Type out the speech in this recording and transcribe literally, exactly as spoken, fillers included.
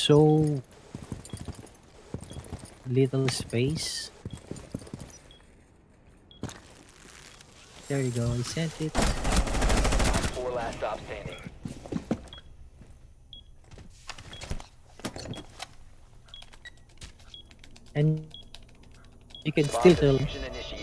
so little space. There you go, I sent it. Four last stop standing. And you can Bomb still tell diffusion initiated.